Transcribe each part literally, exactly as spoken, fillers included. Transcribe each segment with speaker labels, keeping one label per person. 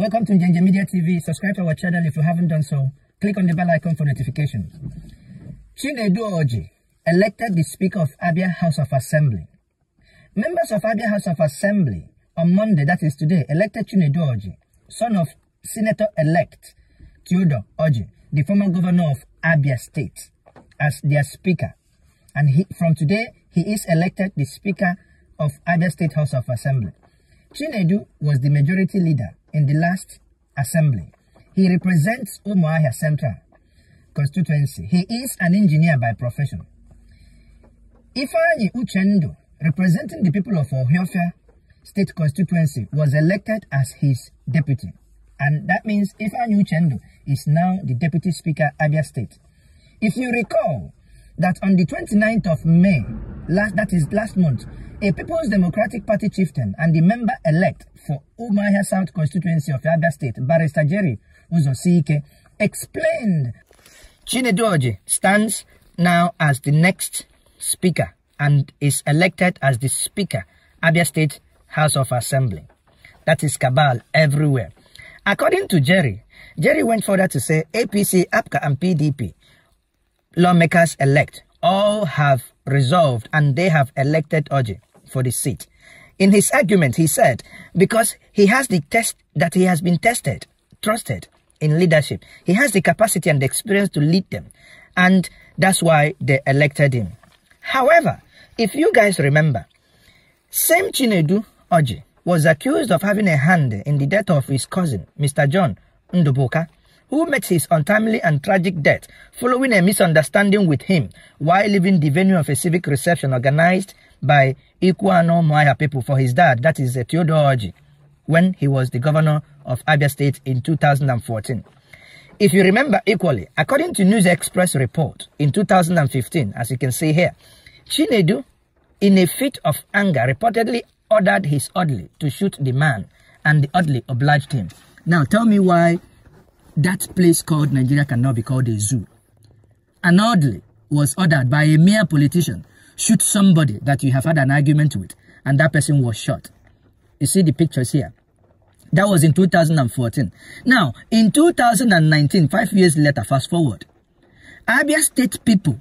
Speaker 1: Welcome to Njenje Media T V. Subscribe to our channel if you haven't done so. Click on the bell icon for notifications. Chinedu Orji, elected the Speaker of Abia House of Assembly. Members of Abia House of Assembly on Monday, that is today, elected Chinedu Orji, son of Senator-elect Theodore Orji, the former governor of Abia State, as their Speaker. And he, from today, he is elected the Speaker of Abia State House of Assembly. Chinedu was the majority leader in the last assembly. He represents Umuahia Central constituency. He is an engineer by profession. Ifeanyi Uchendu, representing the people of Ohiofia State constituency, was elected as his deputy. And that means Ifeanyi Uchendu is now the deputy speaker Abia State. If you recall that on the twenty-ninth of May, last, that is last month, a People's Democratic Party chieftain and the member-elect for Umuahia South constituency of Abia State, Barrister Jerry Uzosike, explained Chinedu Orji stands now as the next speaker and is elected as the Speaker, Abia State House of Assembly. That is cabal everywhere. According to Jerry, Jerry went further to say A P C, A P C A and P D P lawmakers elect all have resolved and they have elected Orji for the seat. In his argument, he said, because he has the test that he has been tested, trusted in leadership. He has the capacity and the experience to lead them. And that's why they elected him. However, if you guys remember, same Chinedu Orji was accused of having a hand in the death of his cousin, Mister John Ndubuka, who met his untimely and tragic death following a misunderstanding with him while leaving the venue of a civic reception organized by Ikuano Umuahia people for his dad, that is uh, Theodore Orji, when he was the governor of Abia State in two thousand fourteen. If you remember equally, according to News Express report in two thousand fifteen, as you can see here, Chinedu, in a fit of anger, reportedly ordered his orderly to shoot the man, and the orderly obliged him. Now tell me why that place called Nigeria cannot be called a zoo. An orderly was ordered by a mere politician, shoot somebody that you have had an argument with, and that person was shot. You see the pictures here. That was in two thousand fourteen. Now, in two thousand nineteen, five years later, fast forward, Abia State people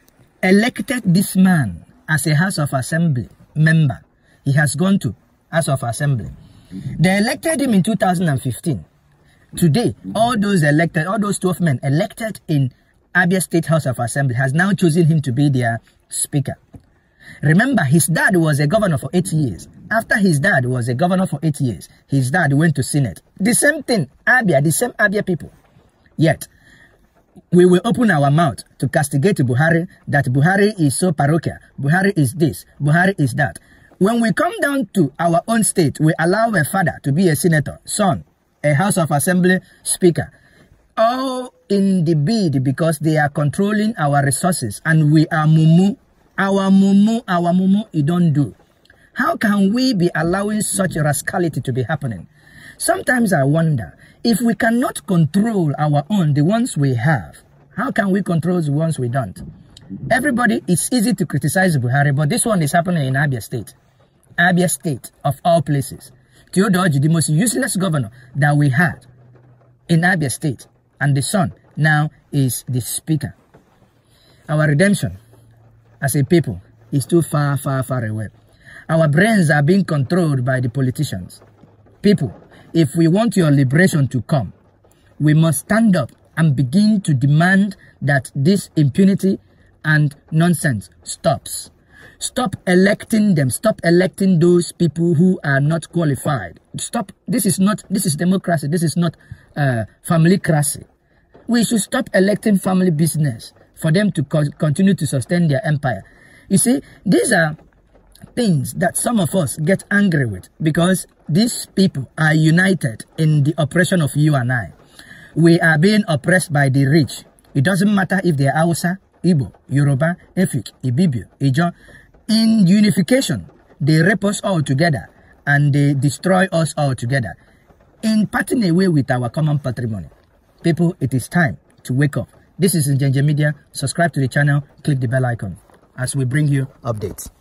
Speaker 1: elected this man as a House of Assembly member. He has gone to House of Assembly. They elected him in two thousand fifteen. Today, all those elected, all those twelve men elected in Abia State House of Assembly has now chosen him to be their speaker. Remember, his dad was a governor for eight years. After his dad was a governor for eight years, his dad went to Senate. The same thing, Abia, the same Abia people. Yet, we will open our mouth to castigate Buhari that Buhari is so parochial, Buhari is this, Buhari is that. When we come down to our own state, we allow a father to be a senator, son, a House of Assembly speaker, all in the bid because they are controlling our resources and we are mumu. Our mumu, our mumu, you don't do. How can we be allowing such rascality to be happening? Sometimes I wonder, if we cannot control our own, the ones we have, how can we control the ones we don't? Everybody, it's easy to criticize Buhari, but this one is happening in Abia State. Abia State, of all places. Theodore Orji, the most useless governor that we had in Abia State, and the son now is the speaker. Our redemption as a people is too far, far, far away. Our brains are being controlled by the politicians. People, if we want your liberation to come, we must stand up and begin to demand that this impunity and nonsense stops. Stop electing them. Stop electing those people who are not qualified. Stop. This is not, this is democracy. This is not uh, familycracy. We should stop electing family business for them to co continue to sustain their empire. You see, these are things that some of us get angry with because these people are united in the oppression of you and I. We are being oppressed by the rich. It doesn't matter if they are Hausa, Igbo, Yoruba, Efik, Ibibio, Ijo. In unification, they rape us all together and they destroy us all together. In parting away with our common patrimony. People, it is time to wake up. This is Njenje Media. Subscribe to the channel, click the bell icon as we bring you updates.